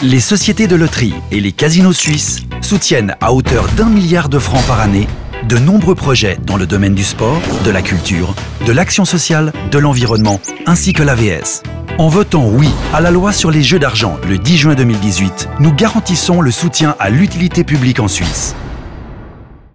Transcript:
Les sociétés de loterie et les casinos suisses soutiennent à hauteur d'1 milliard de francs par année de nombreux projets dans le domaine du sport, de la culture, de l'action sociale, de l'environnement ainsi que l'AVS. En votant oui à la loi sur les jeux d'argent le 10 juin 2018, nous garantissons le soutien à l'utilité publique en Suisse.